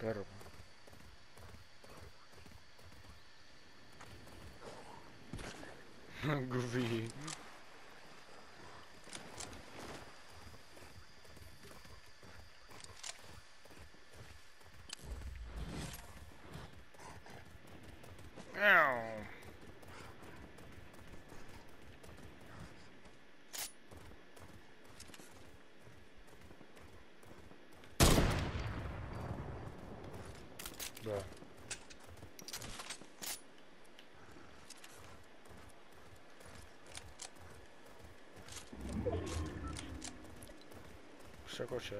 perro. Goofy. Ow. Bruh. Circle check.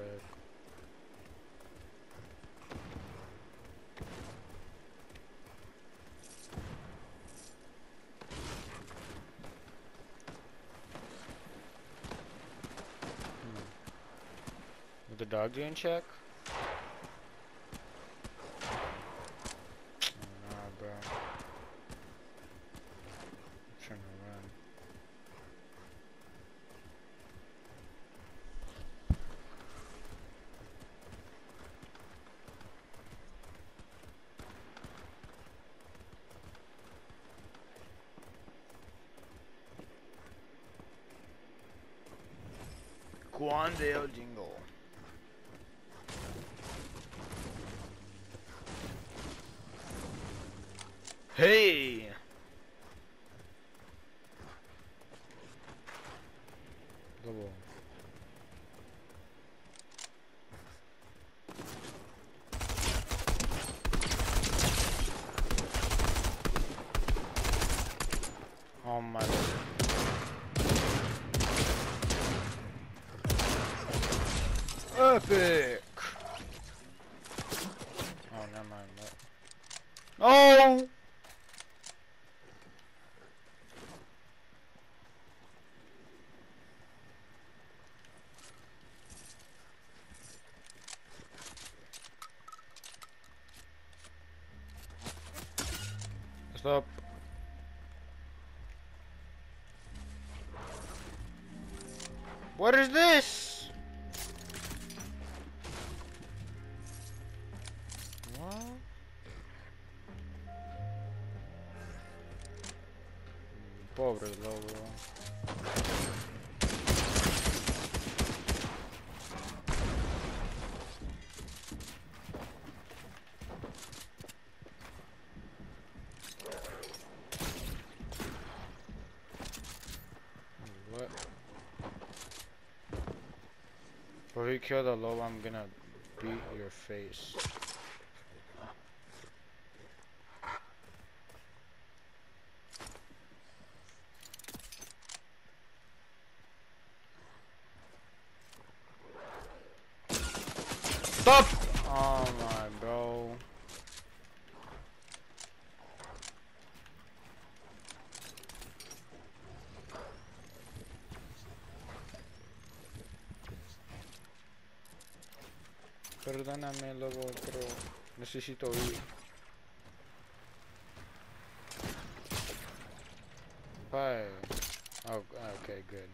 Is the dog doing check? Oh, nah, bro. I'm trying to run. Quandale Jingle. Hey! Double. Oh my god. Epic! Oh, never mind that. Oh! Stop. What is this? What? Pobre lobo. What? Before you kill the lobo, I'm gonna beat your face. Stop! Oh my bro. Perdóname lobo, pero necesito ir. Bye. Oh, okay, good.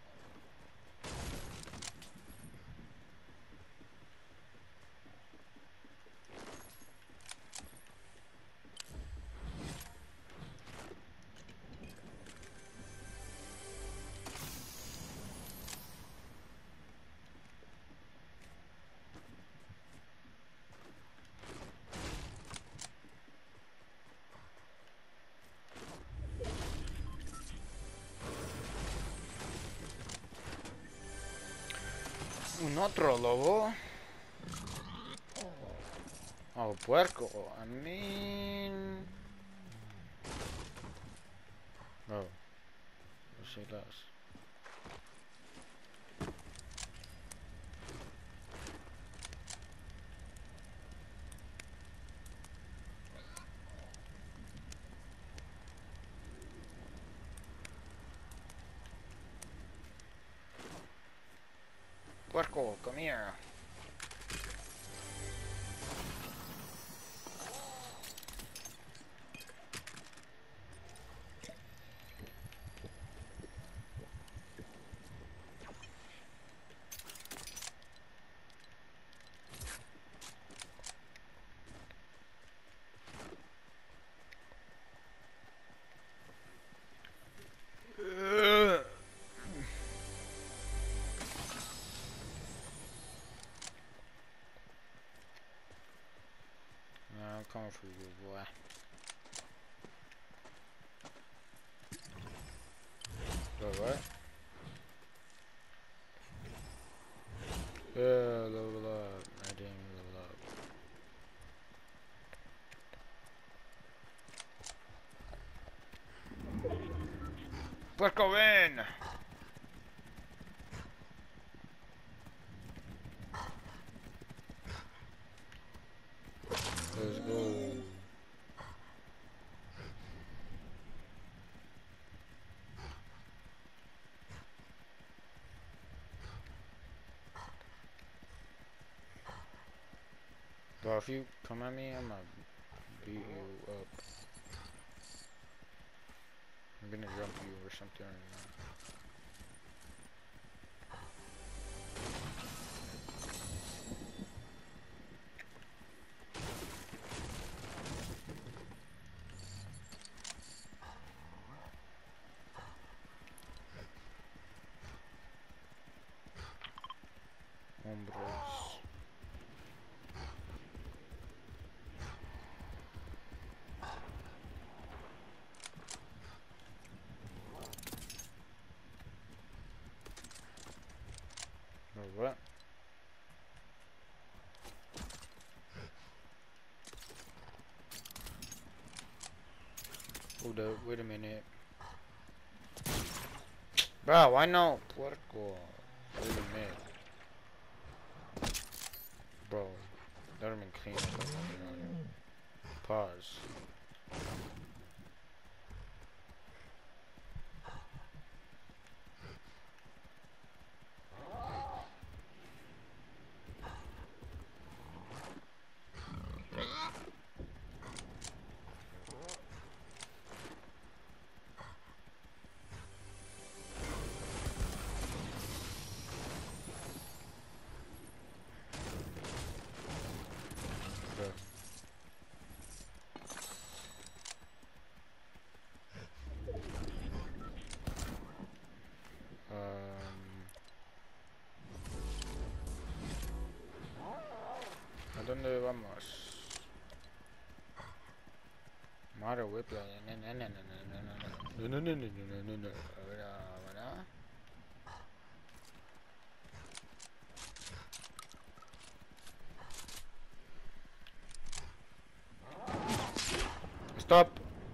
Un otro lobo. Oh, puerco. I mean. Oh, she does. Puerco, come here. coming for you, boy. Wait, what? Yeah, level up. I didn't level up. Let's go in! Let's go. Bro, if you come at me, I'm gonna beat you up. I'm gonna jump you or something right now. Hombres. Or what? Hold up, wait a minute. Bro, why no? Puerco. Wait a minute. Bro, that would have been clean. Pause. Bro. ¿A dónde vamos? Mario Whiplash. No. Stop!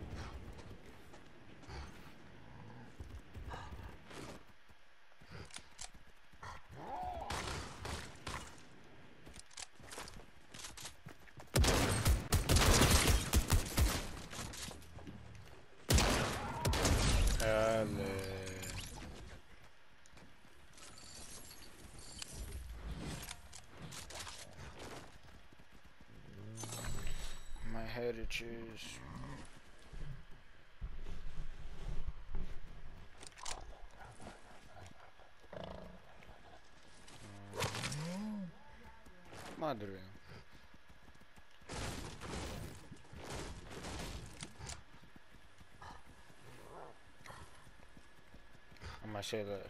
My heritages. Madre. I'm gonna say this.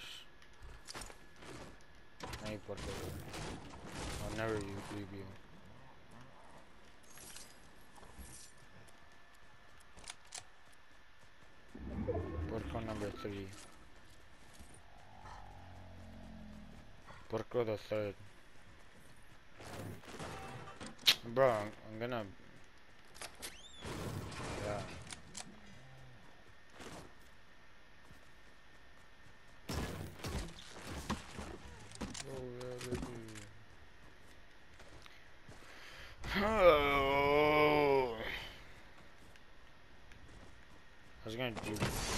I ain't Puerto Rico. I'll never leave you. Puerco number 3. Puerco the 3rd. Bro, I'm gonna... Yeah. Oh, I was gonna do...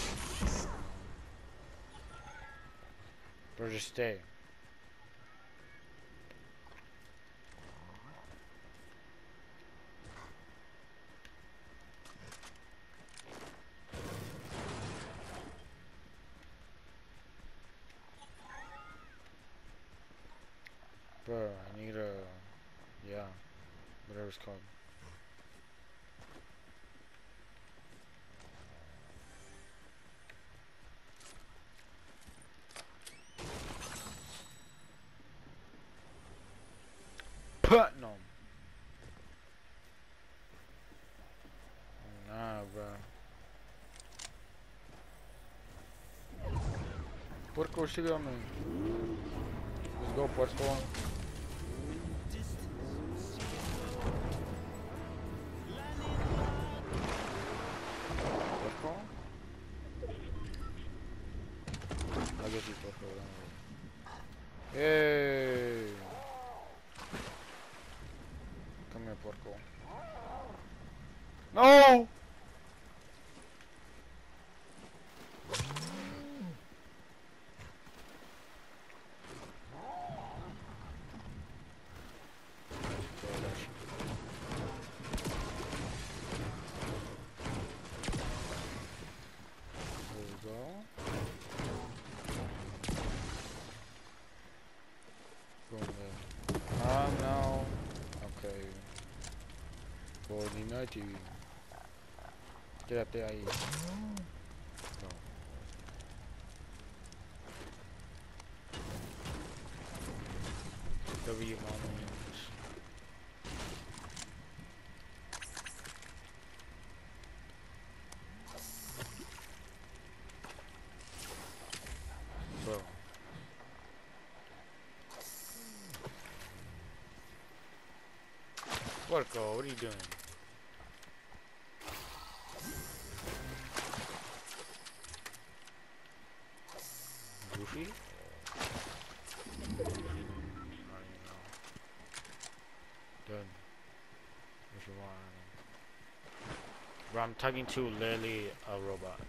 Bro, just stay. Bro, I need a... Yeah. Whatever it's called. Platinum! puerco, sígame. Let's go, puerco. Puerco? I guess you puerco. Hey! Come here, puerco. No! There we go. Boom there. Ah, no. Okay. Coordinate. Quédate ahí. No. W moments. Bro. Puerco, what are you doing? Goofy? Goofy? I don't even know. Done. If you want. Bro, I'm talking to literally a robot.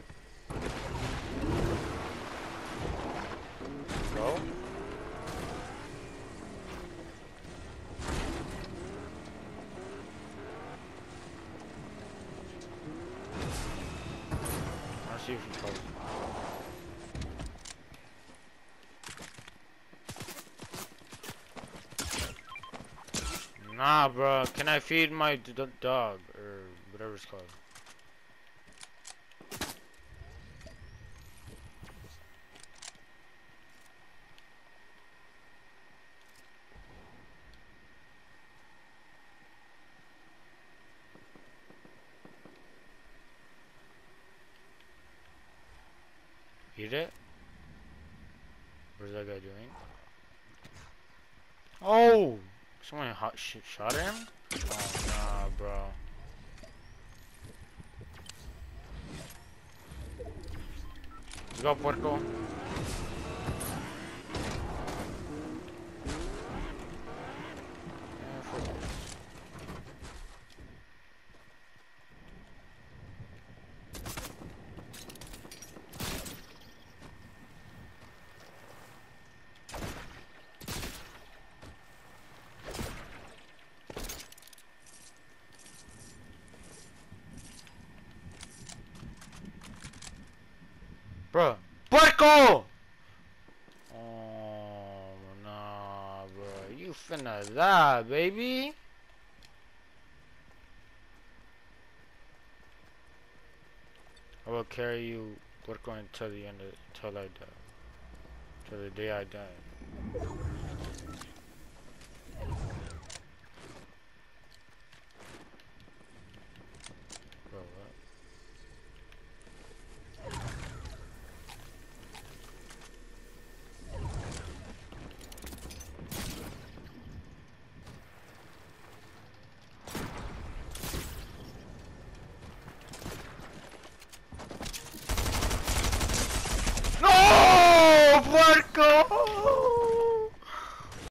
Bro? I'll see if he calls. Nah, bro. Can I feed my dog or whatever it's called? Eat it? What is that guy doing? Oh! Someone shot him? Oh, nah, bro. Let's go, puerco. Bro. Puerco! Oh, nah, bro. You finna die, baby. I will carry you, Puerco, until the end of, until I die. Till the day I die.